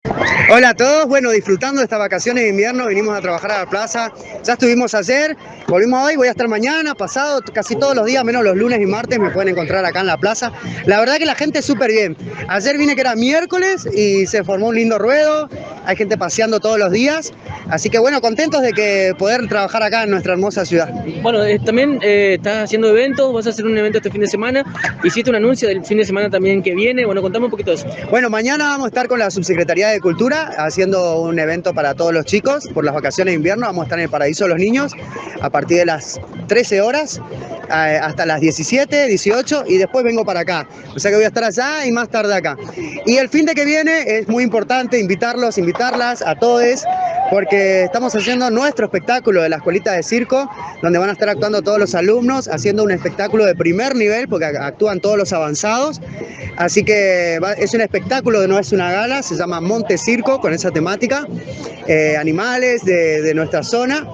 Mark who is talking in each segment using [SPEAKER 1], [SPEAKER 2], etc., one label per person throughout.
[SPEAKER 1] Hola a todos, bueno, disfrutando de estas vacaciones de invierno, venimos a trabajar a la plaza, ya estuvimos ayer, volvimos hoy, voy a estar mañana, pasado, casi todos los días, menos los lunes y martes, me pueden encontrar acá en la plaza. La verdad que la gente es súper bien. Ayer vine que era miércoles y se formó un lindo ruedo, hay gente paseando todos los días, así que bueno, contentos de que poder trabajar acá en nuestra hermosa ciudad.
[SPEAKER 2] Bueno, también estás haciendo eventos, vas a hacer un evento este fin de semana, hiciste un anuncio del fin de semana también que viene, bueno, contame un poquito de eso.
[SPEAKER 1] Bueno, mañana vamos a estar con la Subsecretaría de Cultura haciendo un evento para todos los chicos por las vacaciones de invierno. Vamos a estar en el Paraíso de los Niños a partir de las 13 horas hasta las 17, 18 y después vengo para acá. O sea que voy a estar allá y más tarde acá. Y el fin de que viene es muy importante invitarlos, invitarlas a todos, porque estamos haciendo nuestro espectáculo de la escuelita de circo, donde van a estar actuando todos los alumnos, haciendo un espectáculo de primer nivel, porque actúan todos los avanzados. Así que es un espectáculo, no es una gala, se llama Monte Circo, con esa temática, animales de nuestra zona.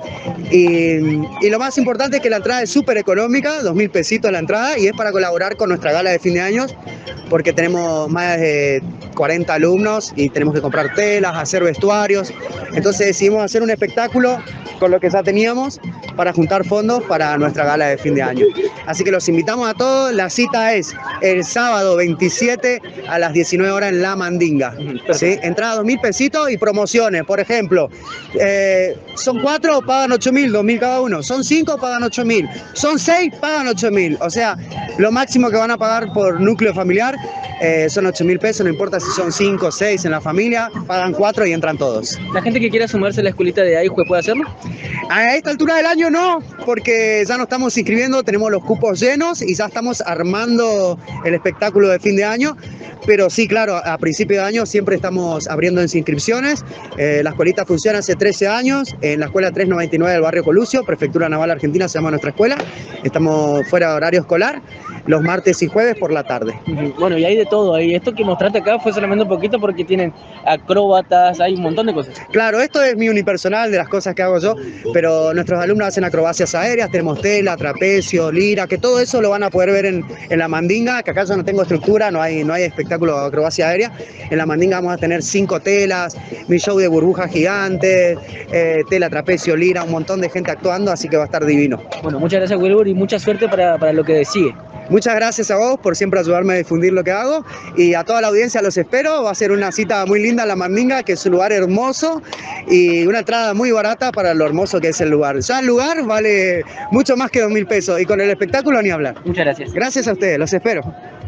[SPEAKER 1] Y lo más importante es que la entrada es súper económica, 2.000 pesitos la entrada, y es para colaborar con nuestra gala de fin de año, porque tenemos más de 40 alumnos y tenemos que comprar telas, hacer vestuarios. Entonces decidimos hacer un espectáculo con lo que ya teníamos para juntar fondos para nuestra gala de fin de año. Así que los invitamos a todos, la cita es el sábado 27 a las 19 horas en La Mandinga. ¿Sí? Entrada 2.000 pesitos y promociones, por ejemplo, son 4, pagan 8.000, 2.000 cada uno, son 5, pagan 8.000, son 6, pagan 8.000, o sea, lo máximo que van a pagar por núcleo familiar son 8.000 pesos, no importa si son 5 o 6 en la familia, pagan 4 y entran todos.
[SPEAKER 2] ¿La gente que quiera sumarse a la escuelita de Aihue puede hacerlo?
[SPEAKER 1] A esta altura del año no, porque ya nos estamos inscribiendo, tenemos los cupos llenos y ya estamos armando el espectáculo de fin de año. Pero sí, claro, a principio de año siempre estamos abriendo inscripciones. La escuelita funciona hace 13 años en la escuela 399 del barrio Colucio, Prefectura Naval Argentina se llama nuestra escuela. Estamos fuera de horario escolar, los martes y jueves por la tarde.
[SPEAKER 2] Bueno, y hay de todo ahí. Esto que mostraste acá fue solamente un poquito porque tienen acróbatas, hay un montón de cosas.
[SPEAKER 1] Claro, esto es mi unipersonal de las cosas que hago yo, pero nuestros alumnos hacen acrobacias aéreas, tenemos tela, trapecio, lira, que todo eso lo van a poder ver en La Mandinga, que acá yo no tengo estructura, no hay espectáculo de acrobacia aérea. En La Mandinga vamos a tener 5 telas, mi show de burbujas gigantes, tela, trapecio, lira, un montón de gente actuando, así que va a estar divino.
[SPEAKER 2] Bueno, muchas gracias, Wilbur, y mucha suerte para lo que sigue.
[SPEAKER 1] Muchas gracias a vos por siempre ayudarme a difundir lo que hago y a toda la audiencia los espero. Va a ser una cita muy linda en La Mandinga, que es un lugar hermoso y una entrada muy barata para lo hermoso que es el lugar. Ya el lugar vale mucho más que 2.000 pesos y con el espectáculo ni hablar.
[SPEAKER 2] Muchas gracias.
[SPEAKER 1] Gracias a ustedes, los espero.